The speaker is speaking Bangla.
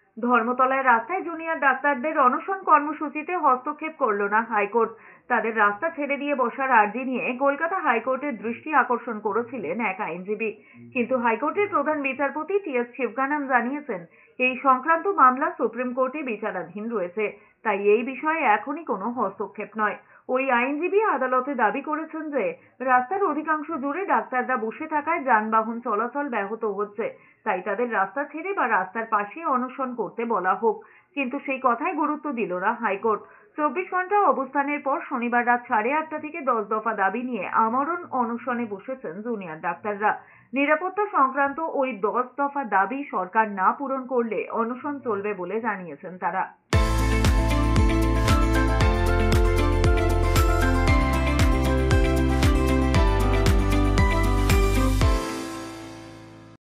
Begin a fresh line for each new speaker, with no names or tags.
ধর্মতলায় রাস্তায় জুনিয়র ডাক্তারদের অনশন কর্মসূচিতে হস্তক্ষেপ করল না হাইকোর্ট। তাদের রাস্তা ছেড়ে দিয়ে বসার আর্জি নিয়ে কলকাতা হাইকোর্টের দৃষ্টি আকর্ষণ করেছিলেন এক আইনজীবী। কিন্তু হাইকোর্টের প্রধান বিচারপতি টি.এস শিবগানাম জানিয়েছেন, এই সংক্রান্ত মামলা সুপ্রিম কোর্টে বিচারাধীন রয়েছে, তাই এই বিষয়ে এখনই কোনো হস্তক্ষেপ নয়। ওই আইনজীবী আদালতে দাবি করেছেন যে রাস্তার অধিকাংশ জুড়ে ডাক্তাররা বসে থাকায় যানবাহন চলাচল ব্যাহত হচ্ছে, তাই তাদের রাস্তা ছেড়ে বা রাস্তার পাশে অনশন করতে বলা হোক। কিন্তু সেই কথায় গুরুত্ব দিল না হাইকোর্ট। 24 ঘন্টা অবস্থানের পর শনিবার রাত 8:30 থেকে 10 দফা দাবি নিয়ে আমরণ অনশনে বসেছেন জুনিয়র ডাক্তাররা। নিরাপত্তা সংক্রান্ত ওই 10 দফা দাবি সরকার না পূরণ করলে অনশন চলবে বলে জানিয়েছেন তারা।